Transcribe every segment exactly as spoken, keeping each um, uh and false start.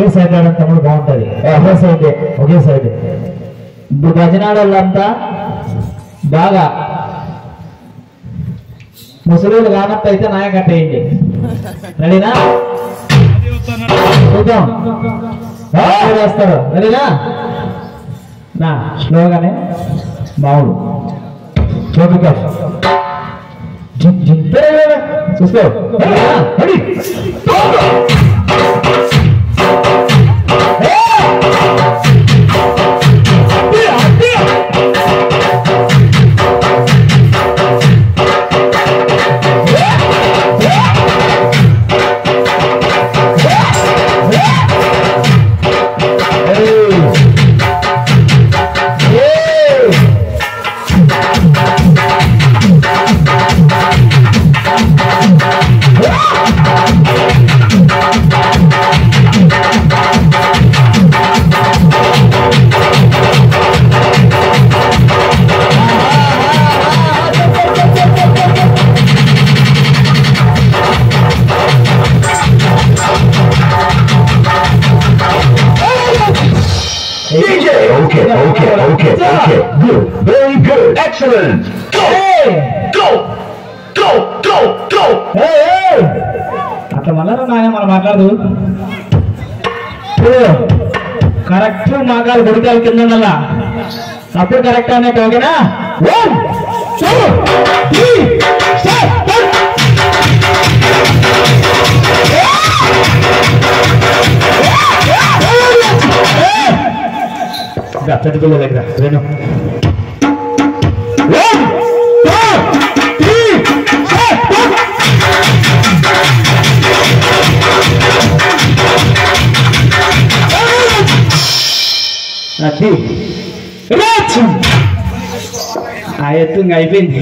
ఒకే side రావడం తమ్ముడు బాగుంటుంది. ఒకే సైడ్ ఒకే సైడ్. ఇప్పుడు భజనాడోళ్ళంతా బాగా ముసలిలు కానట్టయితే నాయకట్టేయండి. రెడీనా? చూద్దాం వేస్తాడు. రెడీనా? నా స్లోగానే మామూలు చూసుకో. Okay, okay, okay, okay. Good, very good, excellent. Go, hey. go, go, go, go. Hey, hey. అట్లా మళ్ళా నాయన మనం మాట్లాడదు. కరెక్ట్ మాకాలు గుడికాలు కింద ఉండాలా, అప్పుడు కరెక్ట్ అన్నట్టు. ఓకేనా? వన్ టూ త్రీ పెద్ద పిల్లల దగ్గర రెండు అది ఆ ఎత్తు ఇంకా అయిపోయింది.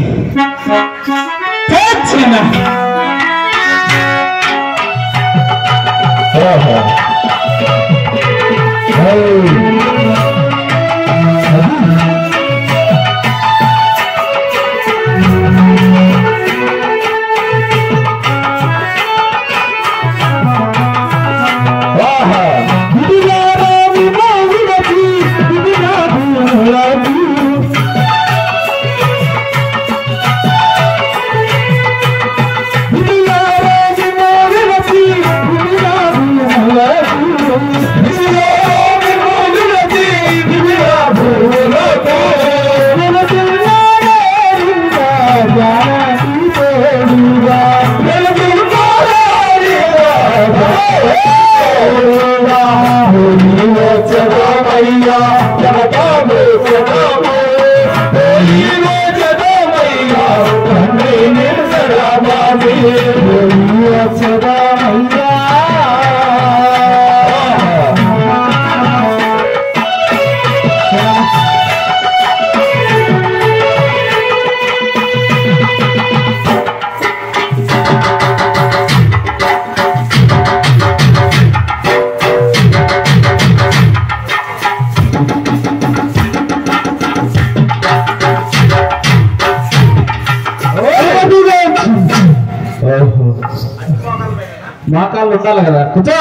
మోకాళ్ళు ఉండాలి కదా. కూర్చో.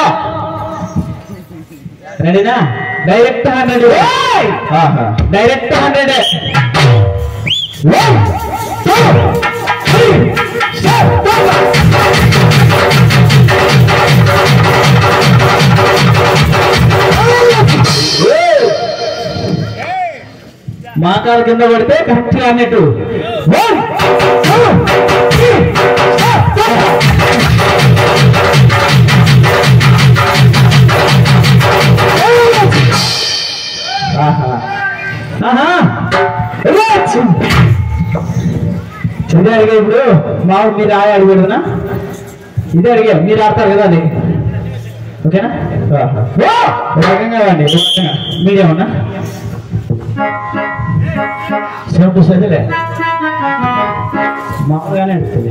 రెడీనా? Direct hundred, direct hundred. మోకాలు కింద పడితే కరెక్ట్ గా అన్నట్టు. ఇదే అడిగా ఇప్పుడు మా మీరు ఆయ అడిగేదనా? ఇదే అడిగా మీరు ఆడతారు కదా అది. ఓకేనా? రకంగా అండి మీడియం అన్నా సేమ్ టు సైజులే మామూలుగానే అడుగుతుంది.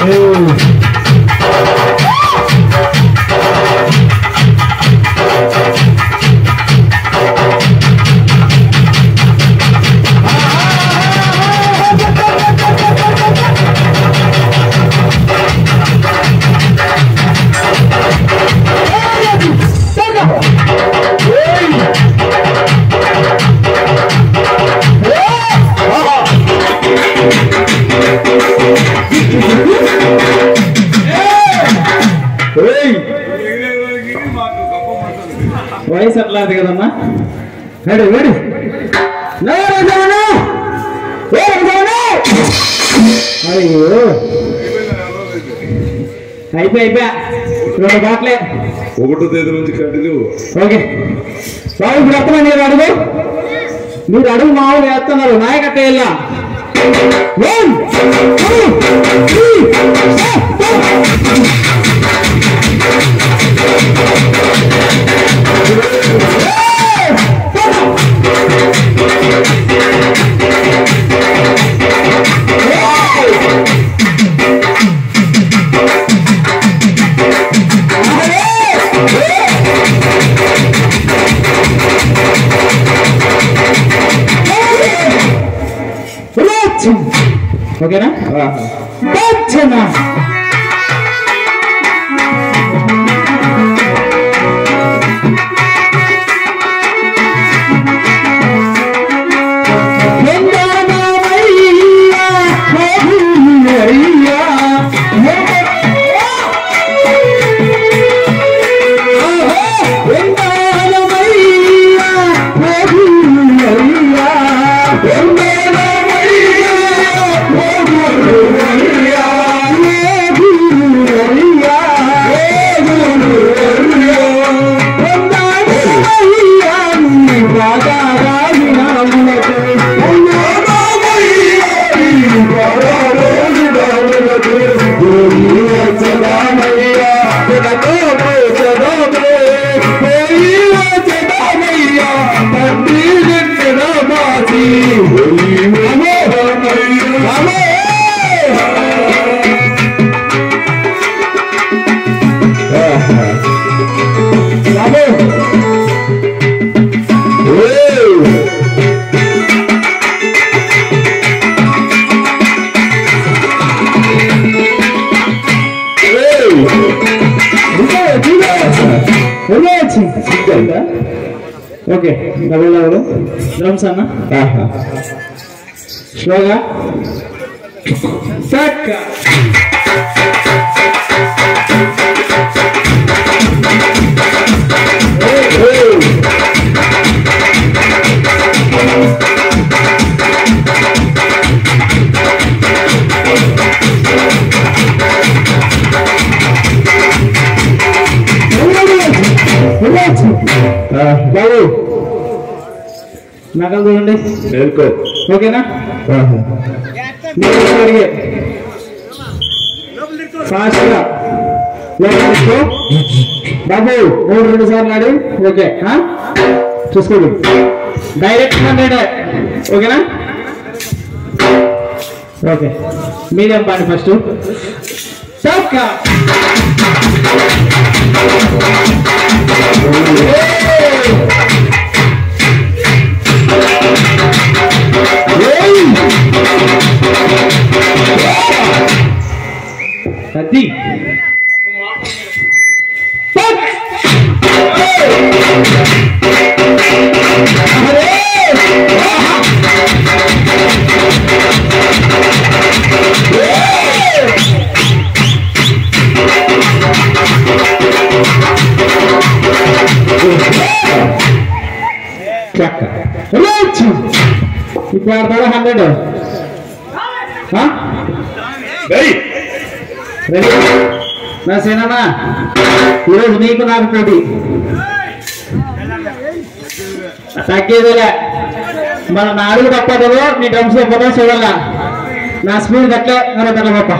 వయసు అట్లాది కదమ్మా. రెడీ రెడీ అయ్యో అయిపోయి అయిపోయా రెండు బాట్లే ఒకటో తేదీ నుంచి కంటిన్యూ. ఓకే బాబు ఇప్పుడు వస్తున్నా మీరు అడుగు మీరు అడుగు మామూలు వేస్తున్నారు నాయకట్ట వెళ్ళా ఓకేనా కభజన ఓకే డబుల్ డబుల్ డ్రమ్స్ అన్న స్లోగా చక్క బాబు నకలు చూడండి ఓకేనా ఫాస్ట్ గా బాబు మూడు రెండు సార్లు ఆడి ఓకే చూసుకోండి డైరెక్ట్ హండ్రెడ్ ఓకేనా ఓకే మీడియం పాడి ఫస్ట్ చక్క అది ఇప్పుడు ఆడతాడా హండ్రెడ్ రెడీ నా సేనమ్మా ఈరోజు నీకు నాకు పోటీ తగ్గేదిలే మన నా అడుగు తప్పదో నీ డ్రమ్స్ తప్పదో చూడాల నా స్పీడ్ తగ్గలే మరో తగ్గ గొప్ప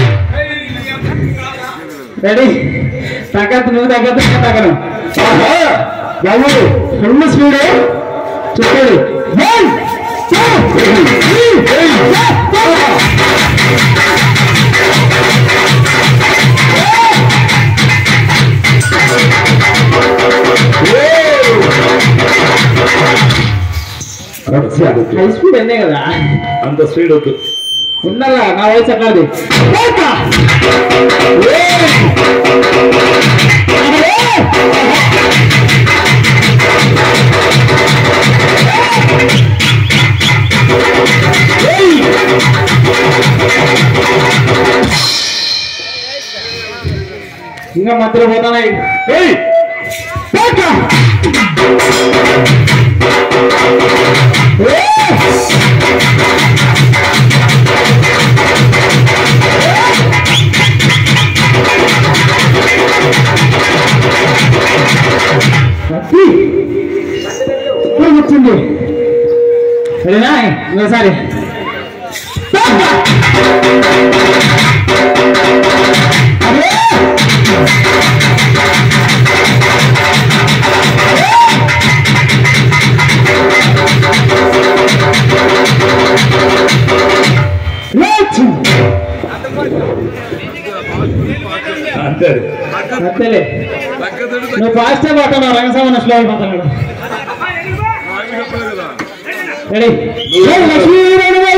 రెడీ తగ్గద్దు నువ్వు తగ్గద్దు తగ్గను బాబు ఫుల్ స్పీడ్ చూడండి హై స్పీడ్ ఎందే కదా అంత స్పీడ్ వద్దు ఉన్నారా నా వయసు అట్లాది ఇంకా మధ్యలో పోతానాయి వచ్చింది సరేనా ఇంకోసారి అంతే అంతేలే నువ్వు ఫాస్ట్ పడుతున్నావు రంగస్వామి స్లో అయిపోతున్నాడు రెడీ లక్ష్మీ